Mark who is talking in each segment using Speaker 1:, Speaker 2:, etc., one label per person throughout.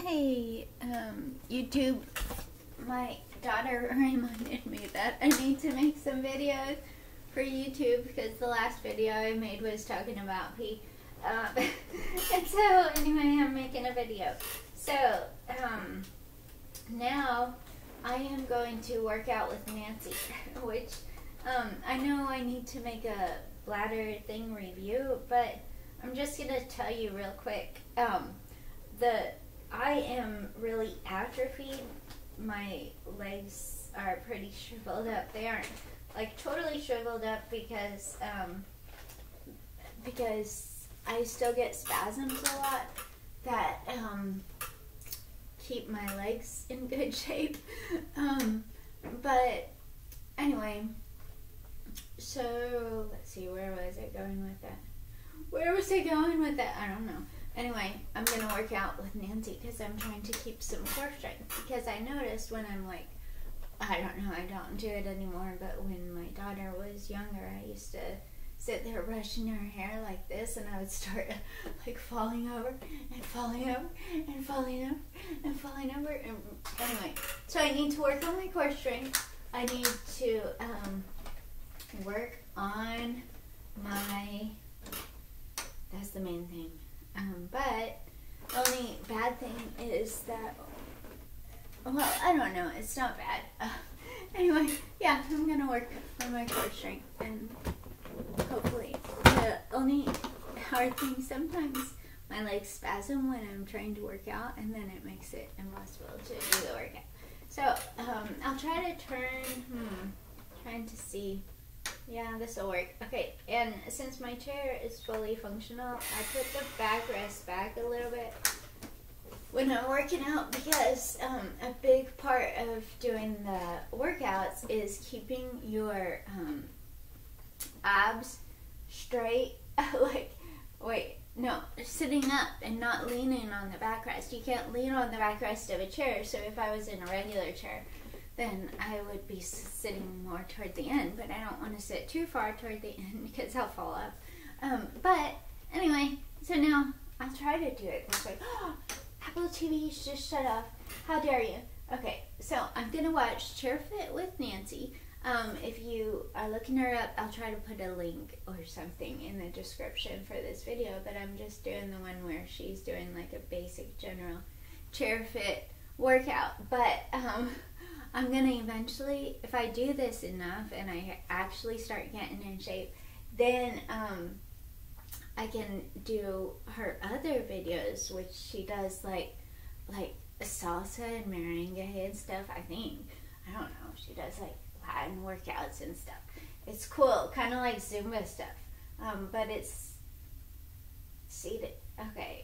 Speaker 1: Hey, YouTube, my daughter reminded me that I need to make some videos for YouTube because the last video I made was talking about pee. And so, anyway, I'm making a video. So, now I am going to work out with Nancy, which, I know I need to make a bladder thing review, but I'm just going to tell you real quick. I am really atrophied. My legs are pretty shriveled up. They aren't like totally shriveled up because I still get spasms a lot that keep my legs in good shape. But anyway, so let's see, where was I going with that? I don't know. Anyway, I'm going to work out with Nancy because I'm trying to keep some core strength. Because I noticed when I'm like, I don't know, I don't do it anymore, but when my daughter was younger, I used to sit there brushing her hair like this, and I would start like falling over and falling over and falling over and falling over. And anyway, so I need to work on my core strength. I need to work on my, that's the main thing. But the only bad thing is that, well, I don't know, it's not bad. Anyway, yeah, I'm going to work on my core strength, and hopefully, the only hard thing sometimes, my legs spasm when I'm trying to work out, and then it makes it impossible to do the workout. So, I'll try to turn, trying to see. Yeah, this will work. Okay, and since my chair is fully functional, I put the backrest back a little bit when I'm working out because a big part of doing the workouts is keeping your abs straight. Sitting up and not leaning on the backrest. You can't lean on the backrest of a chair, so if I was in a regular chair, then I would be sitting more toward the end, but I don't want to sit too far toward the end because I'll fall off. But anyway, so now I'll try to do it this way. Apple TV just shut off. How dare you? Okay, so I'm going to watch Chair Fit with Nancy. If you are looking her up, I'll try to put a link or something in the description for this video, but I'm just doing the one where she's doing like a basic general Chair Fit workout. But I'm going to eventually, if I do this enough and I actually start getting in shape, then I can do her other videos, which she does like salsa and merengue and stuff, I think. I don't know. She does like Latin workouts and stuff. It's cool, kind of like Zumba stuff. But it's seated. Okay.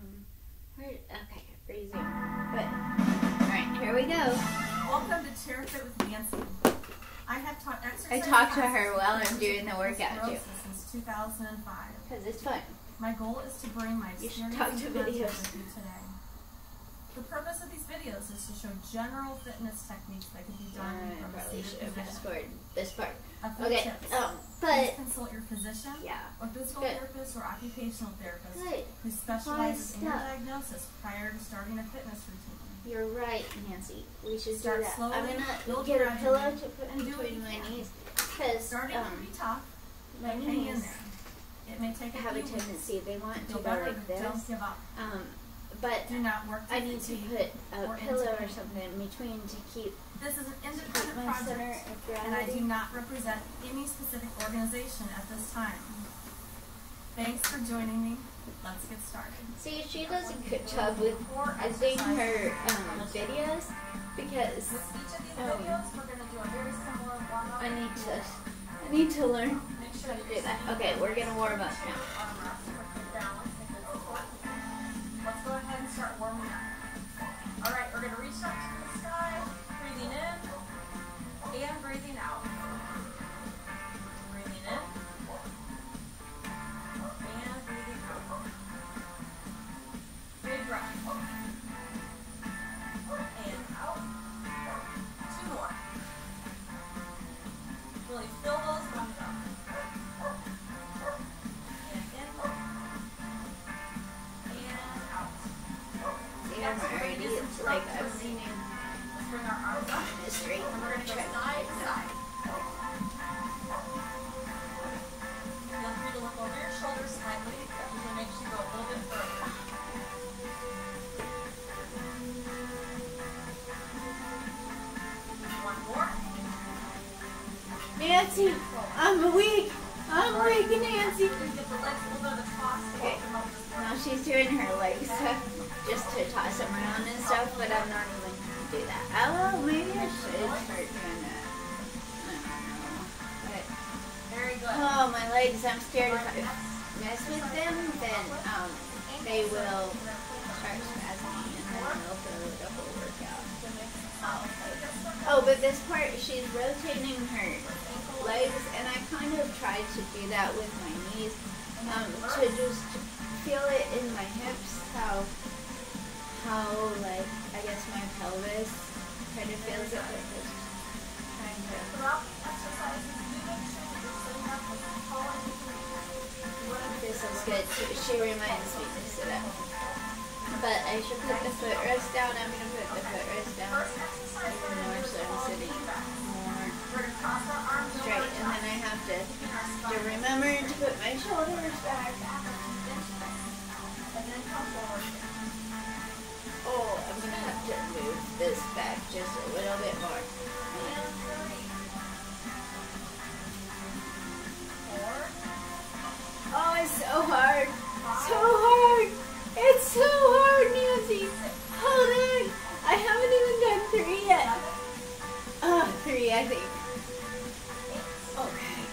Speaker 1: Resume. But, alright, here we go.
Speaker 2: Welcome to Chair Fit with Nancy. I have taught exercise.
Speaker 1: I talk to her while I'm doing the workout too.
Speaker 2: Since 2005.
Speaker 1: Because it's fun.
Speaker 2: My goal is to bring my experience
Speaker 1: talk to
Speaker 2: and content
Speaker 1: videos.
Speaker 2: with you today. The purpose of these videos is to show general fitness techniques that can be done from a seated position.
Speaker 1: This part.
Speaker 2: A few
Speaker 1: Okay.
Speaker 2: tips.
Speaker 1: But
Speaker 2: please consult your physician, or physical
Speaker 1: Good.
Speaker 2: therapist, or occupational therapist
Speaker 1: Good.
Speaker 2: who specializes in your
Speaker 1: stuff.
Speaker 2: diagnosis prior to starting a fitness routine.
Speaker 1: You're right, Nancy. We should
Speaker 2: Start
Speaker 1: do that.
Speaker 2: slowly,
Speaker 1: I'm gonna
Speaker 2: build
Speaker 1: get a
Speaker 2: gradually,
Speaker 1: pillow to put
Speaker 2: and do what
Speaker 1: between
Speaker 2: you
Speaker 1: my
Speaker 2: can.
Speaker 1: knees. Because
Speaker 2: Starting will be tough,
Speaker 1: my
Speaker 2: but hang in
Speaker 1: knees
Speaker 2: there. It may take a
Speaker 1: have a
Speaker 2: few weeks.
Speaker 1: tendency. They want to
Speaker 2: Feel
Speaker 1: go
Speaker 2: better,
Speaker 1: like
Speaker 2: but
Speaker 1: this.
Speaker 2: don't give up.
Speaker 1: But
Speaker 2: Do not work
Speaker 1: I need to put a
Speaker 2: or
Speaker 1: pillow or
Speaker 2: into
Speaker 1: something in between to keep
Speaker 2: This is an
Speaker 1: my
Speaker 2: independent
Speaker 1: center
Speaker 2: project,
Speaker 1: of
Speaker 2: and I do
Speaker 1: gravity.
Speaker 2: not represent any specific organization at this time. Thanks for joining me. Let's get started.
Speaker 1: See, she does a good job with editing her videos because
Speaker 2: With each of these videos, we're going to do a very similar warm-up.
Speaker 1: I need to learn
Speaker 2: Make sure
Speaker 1: how to do that. Okay, we're gonna warm up now.
Speaker 2: Let's go ahead and start warming up. All right, we're going to reach up to the sky, breathing in and breathing out. Breathing in and breathing out. Big breath. And out. 2 more. Really fill those lungs up. And
Speaker 1: I'm already, like, I'm leaning
Speaker 2: Let's bring our arms up.
Speaker 1: straight.
Speaker 2: And we're going to go side to side. Feel free to look over your shoulders slightly. That usually makes you go a little bit further. One more.
Speaker 1: Nancy, I'm weak. I'm weak, Nancy.
Speaker 2: You get the legs a little bit of a toss to
Speaker 1: Okay.
Speaker 2: help them up just a
Speaker 1: Now
Speaker 2: little.
Speaker 1: she's doing her leg stuff just to toss them around and stuff, but I'm not even gonna do that. Oh, maybe I should start doing that. I don't know. But,
Speaker 2: Very good.
Speaker 1: oh, my legs, I'm scared if I mess with them, then they will start spasming and then they'll throw the whole workout. Oh, but this part, she's rotating her legs, and I kind of tried to do that with my knees, to just feel it in my hips, how like, I guess my pelvis kind of feels it, but just trying to,
Speaker 2: Throughout the exercises, do make sure that you're sitting up as tall as you can be.
Speaker 1: this is good too. She reminds me to sit up. But I should put the footrest down. I'm going to put the footrest down
Speaker 2: First exercise,
Speaker 1: even
Speaker 2: we're
Speaker 1: more
Speaker 2: going to
Speaker 1: so I'm sitting more
Speaker 2: We're going to cross our arms
Speaker 1: straight.
Speaker 2: over
Speaker 1: And then I have to
Speaker 2: our
Speaker 1: remember to put my shoulders back.
Speaker 2: and then come forward.
Speaker 1: Oh, I'm going to have to move this back just a little bit more.
Speaker 2: And 3. 4.
Speaker 1: Oh, it's so hard. So hard. It's so hard, Nancy. Hold on. I haven't even done 3 yet. 3, I think. Okay.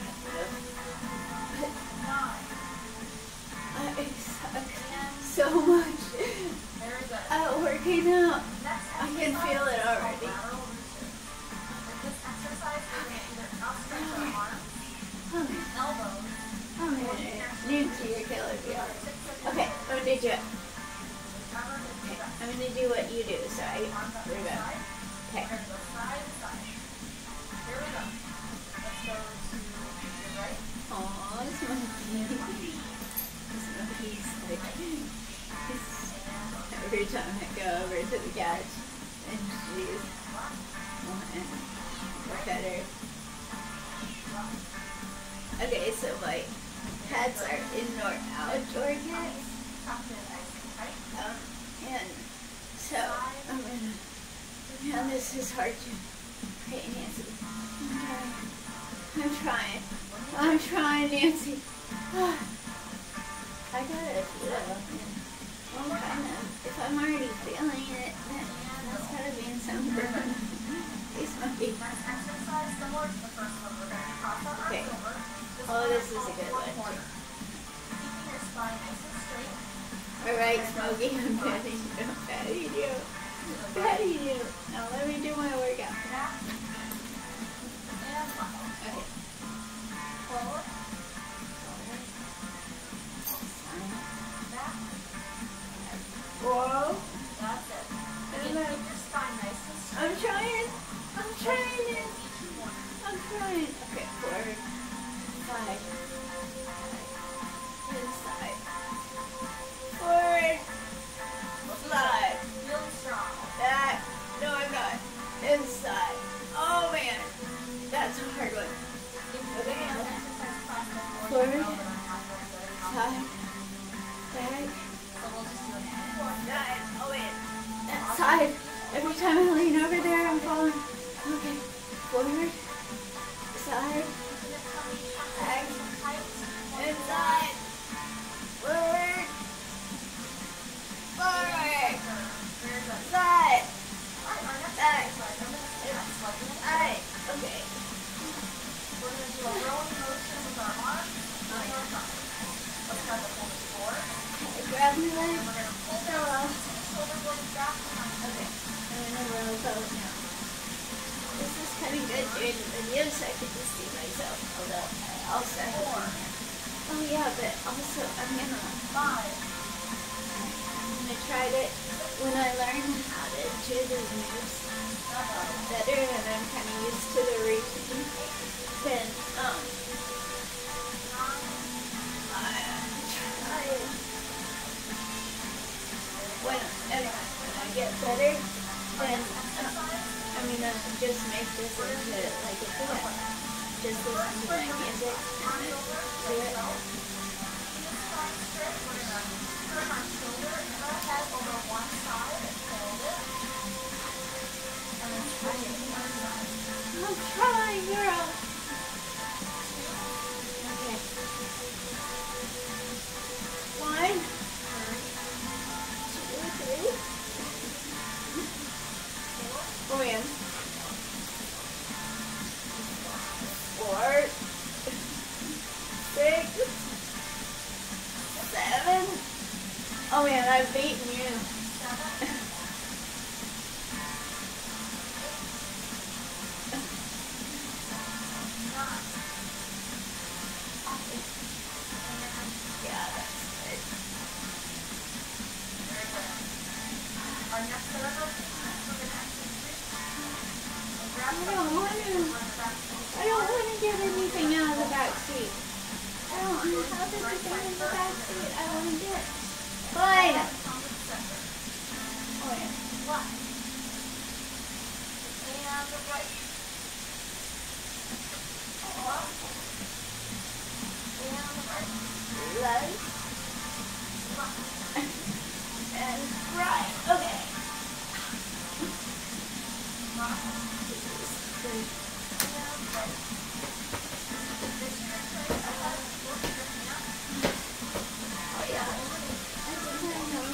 Speaker 2: 9.
Speaker 1: I suck so much
Speaker 2: Very good.
Speaker 1: at working out.
Speaker 2: Next
Speaker 1: I can feel it already.
Speaker 2: lateral routine. With this exercise, we're going to either outstretch our arms, elbows,
Speaker 1: Oh, Nancy, you're killing me. Okay, I'm gonna do it.
Speaker 2: whichever is the
Speaker 1: Okay,
Speaker 2: best.
Speaker 1: I'm gonna do what you do, so I
Speaker 2: Arms up to the
Speaker 1: remember.
Speaker 2: side.
Speaker 1: Okay.
Speaker 2: We're going to go side to side. Here we go. Let's go to the right.
Speaker 1: Aw, it's monkey. This monkey's like, every time I go over to the couch and she's wanting to pet her. Okay, so my cats are indoor outdoor cats. And so I'm gonna, yeah, this is hard to, okay, Nancy, I'm trying, Nancy. I gotta feel it. Well, kind of, if I'm already feeling it, then that's gotta mean something. These monkeys.
Speaker 2: Next exercise, similar to the first one, we're going to cross our arms
Speaker 1: Okay.
Speaker 2: over. This
Speaker 1: Oh,
Speaker 2: one
Speaker 1: this
Speaker 2: we're
Speaker 1: is a
Speaker 2: gonna
Speaker 1: good
Speaker 2: go
Speaker 1: one,
Speaker 2: forward.
Speaker 1: too.
Speaker 2: Keeping your spine nice and straight.
Speaker 1: Alright, Smokey, I'm patting you. Patting you. Now let me do my workout.
Speaker 2: Back. And left.
Speaker 1: Okay.
Speaker 2: Forward. Back.
Speaker 1: Whoa.
Speaker 2: That's it.
Speaker 1: And
Speaker 2: Keep
Speaker 1: then,
Speaker 2: your spine nice and straight.
Speaker 1: I'm trying it.
Speaker 2: Each one.
Speaker 1: I'm trying. Okay, forward. Side. Inside. Forward. Slide.
Speaker 2: Really strong.
Speaker 1: Back. No, I'm not. Inside. Oh man. That's a hard one.
Speaker 2: If you
Speaker 1: Okay.
Speaker 2: can, exercise class before
Speaker 1: Forward.
Speaker 2: you know that I'm not very good at
Speaker 1: Side. Back.
Speaker 2: So we'll just do a few more.
Speaker 1: Side. Oh wait. That side. Every time I lean over there, I'm falling. Okay. Forward. Side. Back. Inside. Forward. Forward. Side. Back. Side. Okay.
Speaker 2: We're going to do a rowing motion with our arms. Let's try to hold it forward.
Speaker 1: Grab my leg.
Speaker 2: We're going to pull
Speaker 1: So
Speaker 2: down
Speaker 1: well.
Speaker 2: shoulder blades back behind you.
Speaker 1: Okay. I'm gonna roll both now. This is kind of good doing the video so I can just see myself. Although I also have one. Oh yeah, but also I'm gonna
Speaker 2: 5.
Speaker 1: try it when I learn how to do the moves better and I'm kind of used to the routine. Then I when I get better, then I'm gonna just make this into like a duet. Just listen to my music and then do it.
Speaker 2: Turn our shoulder and our head over one side and hold it. And then switch it to our side.
Speaker 1: I'm trying, girl. Okay. 1, 2, 3. Oh man. 4, 6, 7. Oh man, I've beaten you.
Speaker 2: 7.
Speaker 1: Yeah, that's good.
Speaker 2: Very good. Our next set of rotations, we're going to actually switch and grab
Speaker 1: I don't want to. I don't want to get anything out of the back seat. I don't have anything in the back seat. I want to get. Fine. Oh yeah.
Speaker 2: Left. And the right. Left. And the right.
Speaker 1: Left. And right. Okay. Oh yeah. I think I know.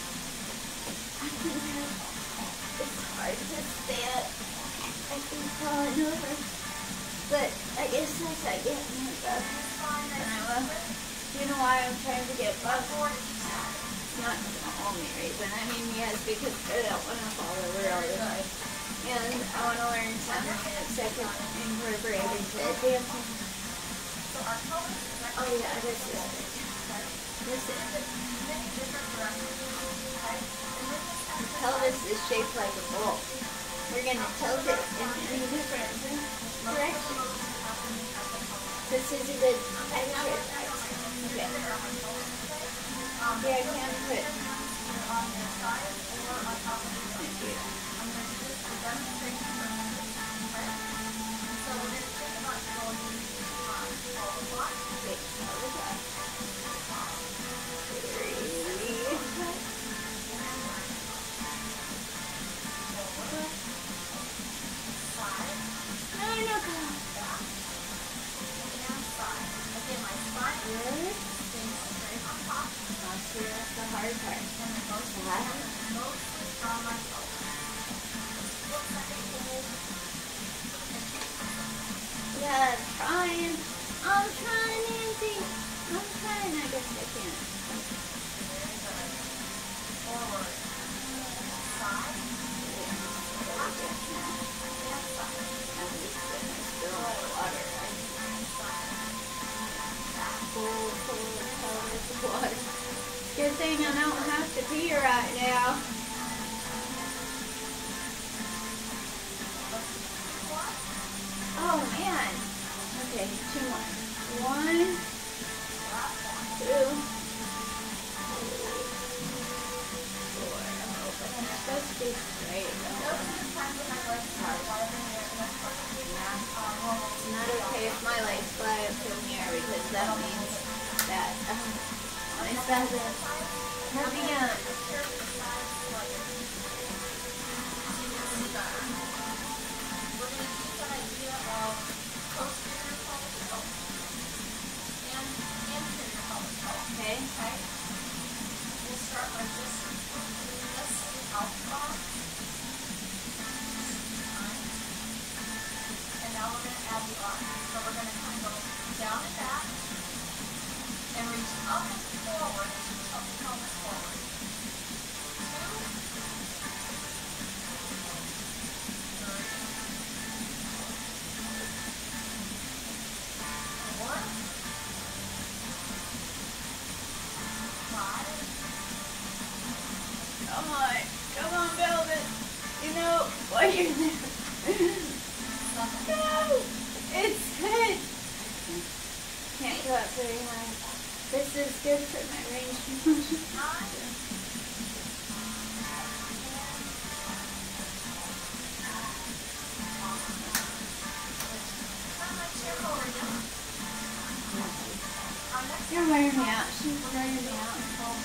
Speaker 1: It's hard to stand. I keep falling over. But I guess as I get more buff, you know why I'm trying to get buff? It's not the only reason. I mean, yes, because I don't want to fall over all the time. And I want to learn something that I can incorporate into dancing. Oh yeah, this is it. This is it. The pelvis is shaped like a bowl. We're going to tilt it in any different directions. This is a good exercise. Okay. Yeah, I can put. Thank you. Wait, how was that? 3. No. That's the hard part. Yeah, I'm trying, Nancy. I'm trying. I guess I can't.
Speaker 2: Forward. Side.
Speaker 1: At least when I spill my water, right? Full water. Good thing I don't have to pee right now. Oh man. Okay, 2 more. 1, 2, 3, 4. I'm supposed to be straight. It's not okay if my legs fly up in the air because that means that my spasms have begun. Okay.
Speaker 2: We'll start by just doing this out front. And now we're going to add the arm. So we're going to kind of go down and back and reach up and forward as you tilt the pelvis forward. 2, 3, 4, 5.
Speaker 1: Come on, Velvet. You know what you're doing. No, it's good. Can't go up very high. This is good for my range of motion.
Speaker 2: 9.
Speaker 1: wearing me out. She's wearing me out.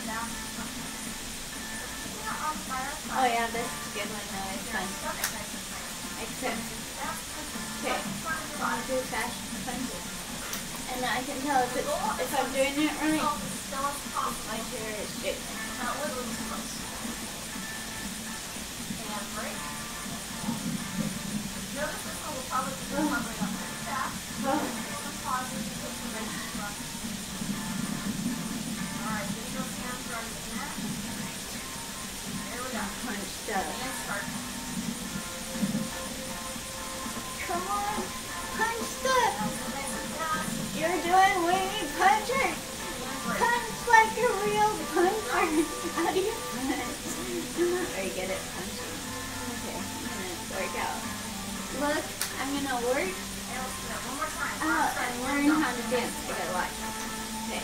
Speaker 1: Oh yeah, this is a good one though. It's fun. Except, okay, I'm gonna do fast punches. And I can tell if I'm doing it right. My chair is shaking.
Speaker 2: And break. Notice this one will probably be recovering up very fast. Some pauses, put some rest. Alright, get those hands right in there. There we go.
Speaker 1: Punched up.
Speaker 2: And start.
Speaker 1: Come on, punch up. You're doing wing puncher. Punch like a real puncher. How do you punch? I'm not very good at punching. Okay, I'm gonna work out. Look, I'm gonna work out and learn how to dance. Okay, watch. Okay.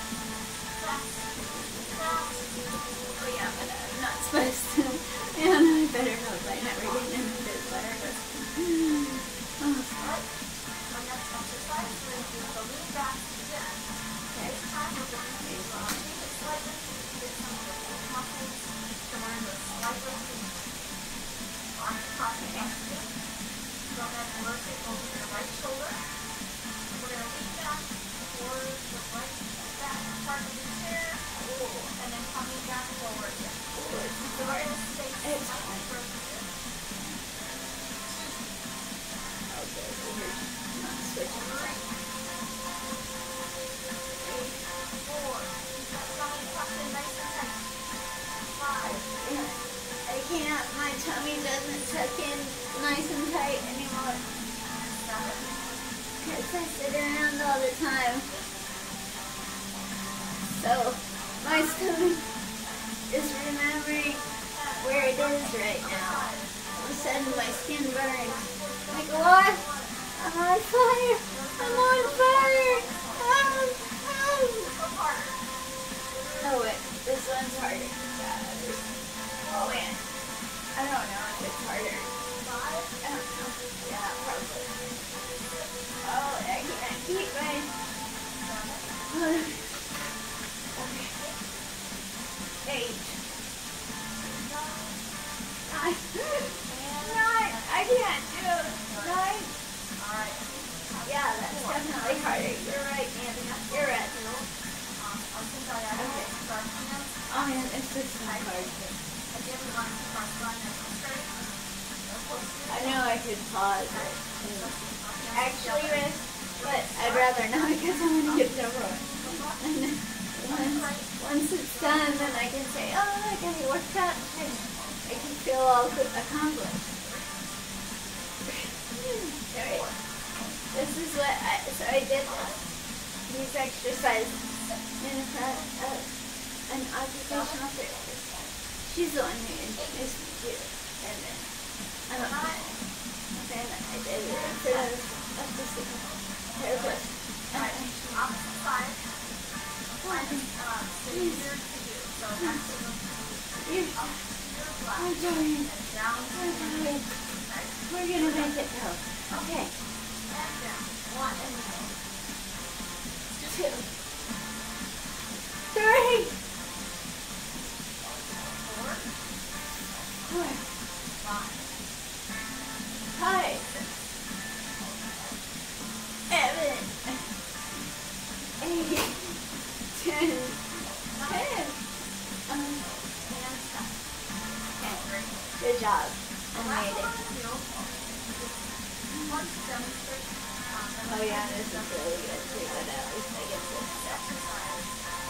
Speaker 1: Oh yeah, but I'm not supposed to. Yeah, no, I better hope I never get into this better. Oh.
Speaker 2: Our next exercise, we're going to do the lean back again.
Speaker 1: Okay.
Speaker 2: This time we're going to change it slightly, get some of the muscles to learn the slight rotation. Arms across the back. Go ahead and rotate over to the right shoulder. We're going to lean back towards the right back part of the chair, and then coming back forward again. So we're going to stay slightly further here.
Speaker 1: Okay, so we're not switching.
Speaker 2: 3, 4. Keep that tummy tucked in nice and tight. 5.
Speaker 1: I can't. My tummy doesn't tuck in nice and tight anymore.
Speaker 2: 7.
Speaker 1: Because I sit around all the time. So, my stomach is remembering where it is right now. All of a sudden, my skin burns. Like, what? I'm on fire! I'm on fire! Oh, wait. This one's harder. Oh, man. I don't know if it's harder. I don't know. Yeah, probably. Oh, I can't keep my... Okay. 8. 9. 9. I can't do it. 9.
Speaker 2: Alright.
Speaker 1: Yeah, that's definitely harder. You're right, Andy. You're right.
Speaker 2: Okay.
Speaker 1: Oh, man, it's just so hard. I know I could pause it. Actually, Riz, but I'd rather not because I want to get the run. And once it's done, then I can say, oh, look, I worked out. I can feel all accomplished. Alright. This is what so I did these exercises in an occupational therapist. She's the one who introduced me to it. And then, I don't know. Then I did it in front of the therapist.
Speaker 2: Opposite side. Easier to do. So that's
Speaker 1: I'm doing it.
Speaker 2: down.
Speaker 1: We're gonna make it go. Okay.
Speaker 2: And down. 1 and
Speaker 1: 2. 3. 4.
Speaker 2: 5.
Speaker 1: 5. 7. 8. 10. 10. Good job. I made it. Oh yeah, this is really good too, but at least I get this stuff.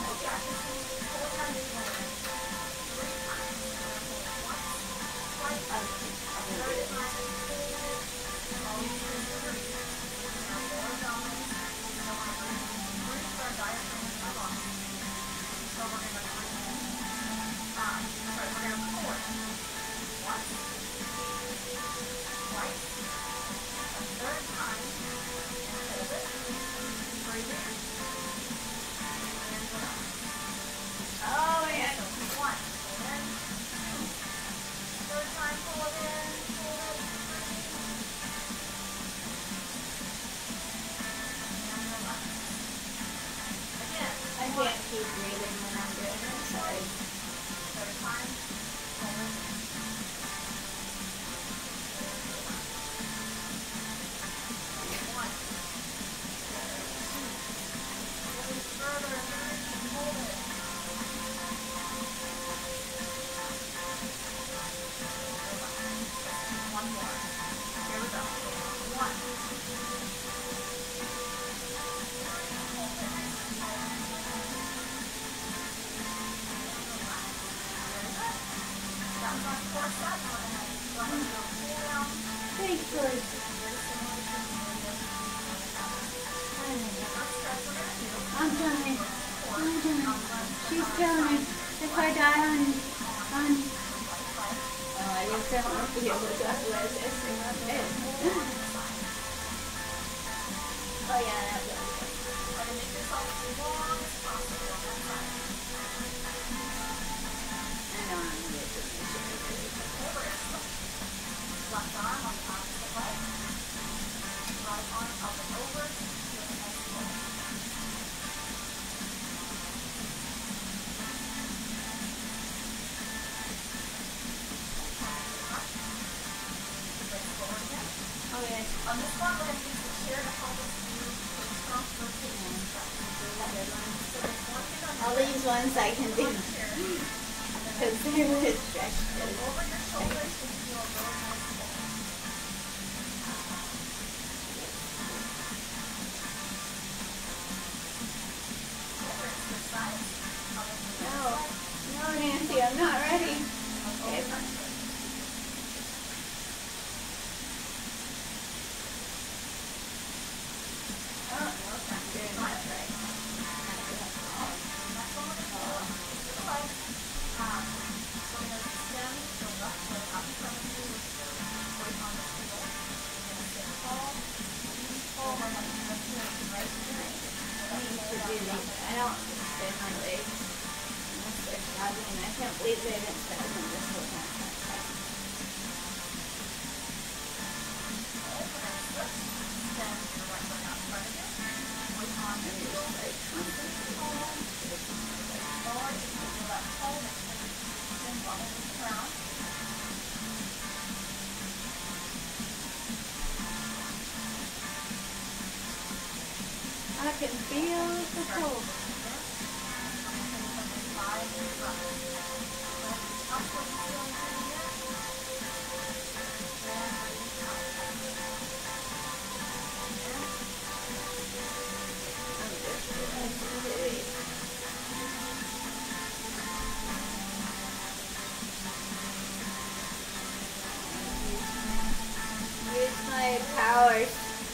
Speaker 1: Oh yeah, Thankfully. I'm trying. She's trying. If I die on oh, I guess I won't be able to go to this in my bed. Oh yeah, that will. I know I'm going to get to
Speaker 2: left arm on top of the leg. Right arm up and over. With a nice pull.
Speaker 1: oh yeah.
Speaker 2: On this one, we're going to use the chair to help us do a strong rotation stretch.
Speaker 1: All these ones I can do because they're really stretched.
Speaker 2: Over your shoulders, you can feel a really nice pull.
Speaker 1: No, Nancy, I'm not ready. Okay. I don't spin my legs unless they're shabby, and I can't believe they didn't spin them this whole time. I can feel the pull. Use my powers.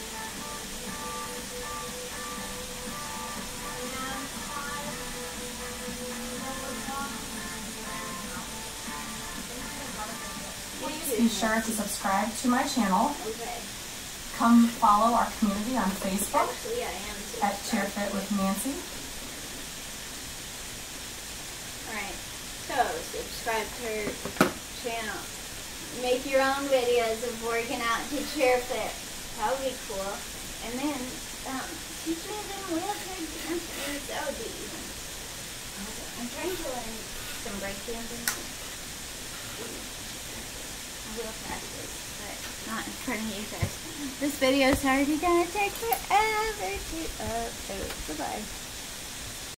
Speaker 2: Be sure to subscribe to my channel.
Speaker 1: Okay.
Speaker 2: Come follow our community on Facebook
Speaker 1: Actually, I am
Speaker 2: at ChairFit with Nancy.
Speaker 1: Alright, so subscribe to her channel. Make your own videos of working out to ChairFit. That would be cool. And then, teach me them wheelchair dancers. That would be even. I'm trying to learn some break dancing. I will practice, but not in front of you guys. This video is already gonna take forever to upload. Goodbye.